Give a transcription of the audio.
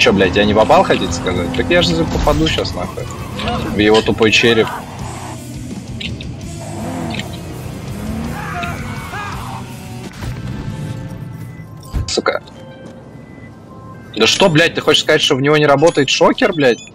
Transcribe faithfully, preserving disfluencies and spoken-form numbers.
Че, блядь, я не попал, хотите сказать? Так я же попаду сейчас нахуй. В его тупой череп. Сука. Да что, блядь, ты хочешь сказать, что в него не работает шокер, блядь?